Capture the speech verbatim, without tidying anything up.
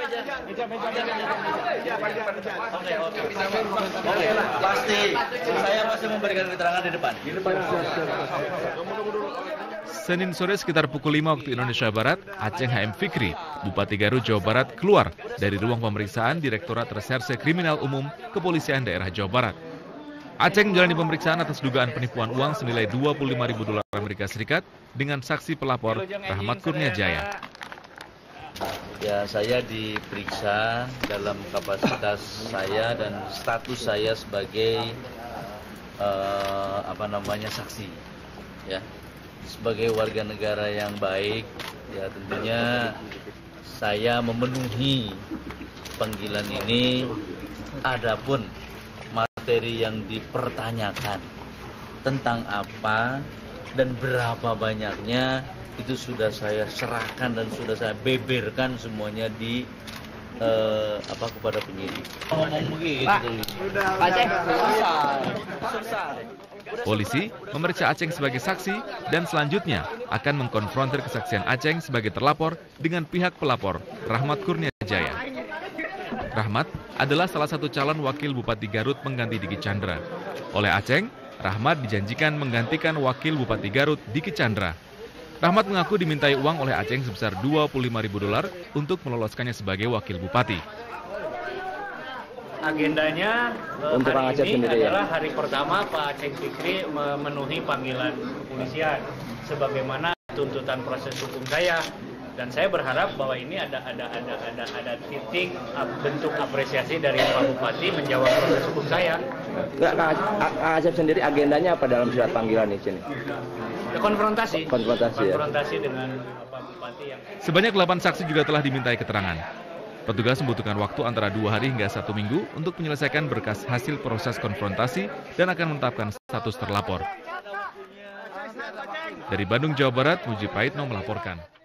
Oke, oke. Oke, pasti saya masih memberikan keterangan di depan. Di depan. Senin sore sekitar pukul lima waktu Indonesia Barat, Aceng H M Fikri, Bupati Garut, Jawa Barat, keluar dari ruang pemeriksaan Direktorat Reserse Kriminal Umum Kepolisian Daerah Jawa Barat. Aceng menjalani pemeriksaan atas dugaan penipuan uang senilai dua puluh lima ribu dolar Amerika Serikat dengan saksi pelapor Rahmat Kurnia Jaya. Ya, saya diperiksa dalam kapasitas saya dan status saya sebagai uh, apa namanya saksi, ya, sebagai warga negara yang baik. Ya, tentunya saya memenuhi panggilan ini. Adapun materi yang dipertanyakan tentang apa dan berapa banyaknya itu sudah saya serahkan dan sudah saya beberkan semuanya di uh, apa kepada penyidik. Ngomong begitu. Aceng selesai. Selesai. Polisi memeriksa Aceng sebagai saksi dan selanjutnya akan mengkonfrontir kesaksian Aceng sebagai terlapor dengan pihak pelapor Rahmat Kurnia Jaya. Rahmat adalah salah satu calon wakil Bupati Garut pengganti Diki Chandra. Oleh Aceng, Rahmat dijanjikan menggantikan wakil Bupati Garut Diki Chandra. Rahmat mengaku dimintai uang oleh Aceng sebesar dua puluh lima ribu dolar untuk meloloskannya sebagai wakil bupati. Agendanya Untuk hari ini sendiri, adalah ya? hari pertama Pak Aceng Fikri memenuhi panggilan kepolisian sebagaimana tuntutan proses hukum saya, dan saya berharap bahwa ini ada ada ada ada ada titik bentuk apresiasi dari Pak Bupati menjawab proses hukum saya. Enggak, Kak Acep sendiri agendanya apa dalam surat panggilan ini? Ya, konfrontasi. Konfrontasi, konfrontasi ya? dengan Pak Bupati yang. Sebanyak delapan saksi juga telah dimintai keterangan. Petugas membutuhkan waktu antara dua hari hingga satu minggu untuk menyelesaikan berkas hasil proses konfrontasi dan akan menetapkan status terlapor. Dari Bandung, Jawa Barat, Muji Praitno melaporkan.